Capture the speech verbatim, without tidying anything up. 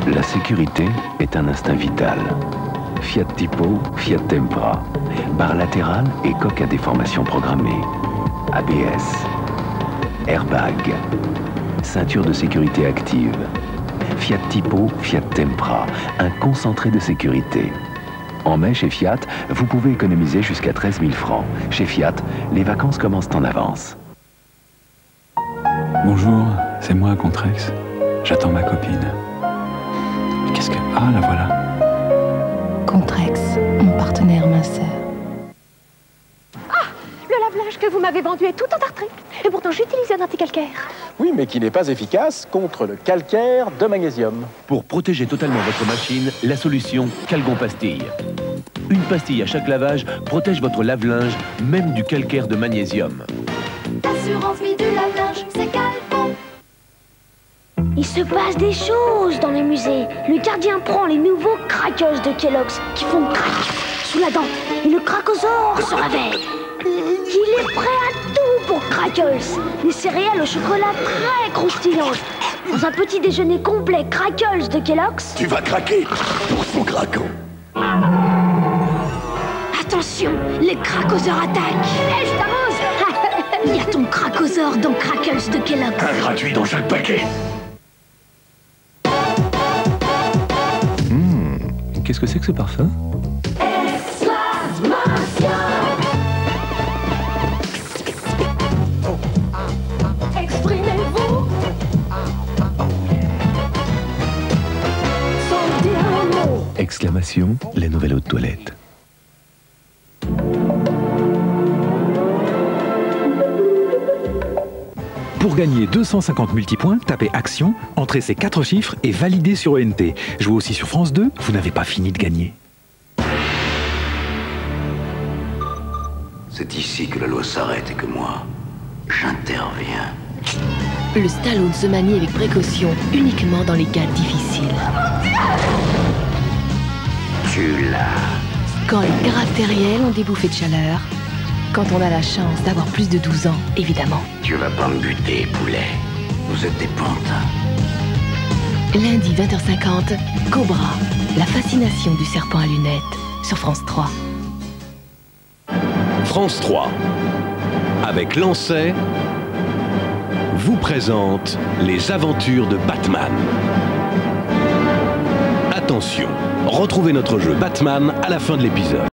La sécurité est un instinct vital. Fiat Tipo, Fiat Tempra. Barre latérale et coque à déformation programmée. A B S. Airbag. Ceinture de sécurité active. Fiat Tipo, Fiat Tempra. Un concentré de sécurité. En mai, chez Fiat, vous pouvez économiser jusqu'à treize mille francs. Chez Fiat, les vacances commencent en avance. Bonjour, c'est moi, Contrex. J'attends ma copine. Qu'est-ce que... Ah, la voilà. Contrex, mon partenaire minceur. Ah, le lave-linge que vous m'avez vendu est tout entartré. Et pourtant, j'utilise un anticalcaire. Oui, mais qui n'est pas efficace contre le calcaire de magnésium. Pour protéger totalement votre machine, la solution Calgon Pastille. Une pastille à chaque lavage protège votre lave-linge, même du calcaire de magnésium. L'assurance vie du lave-linge, c'est Calgon. Il se passe des choses dans les musées. Le gardien prend les nouveaux crackers de Kellogg's qui font crack sous la dent. Et le cracosaure se réveille. Il est prêt à tout pour Crackles. Les céréales au chocolat très croustillantes. Dans un petit déjeuner complet Crackles de Kellogg's. Tu vas craquer pour son craquant. Attention, les cracosaures attaquent. Hé, je t'arrose. Il y a ton cracosaure dans Crackles de Kellogg's. Un gratuit dans chaque paquet. Mmh, qu'est-ce que c'est que ce parfum? Exprimez-vous sans dire un mot. Exclamation, la nouvelle eau de toilette. Pour gagner deux cent cinquante multipoints, tapez Action, entrez ces quatre chiffres et validez sur O N T. Jouez aussi sur France deux, vous n'avez pas fini de gagner. C'est ici que la loi s'arrête et que moi, j'interviens. Le Stallone se manie avec précaution, uniquement dans les cas difficiles. Tu l'as. Quand les caractériels ont des bouffées de chaleur, quand on a la chance d'avoir plus de douze ans, évidemment. Tu vas pas me buter, poulet. Vous êtes des pantins. Lundi vingt heures cinquante, Cobra, la fascination du serpent à lunettes, sur France trois. France trois, avec Lancet, vous présente les aventures de Batman. Attention, retrouvez notre jeu Batman à la fin de l'épisode.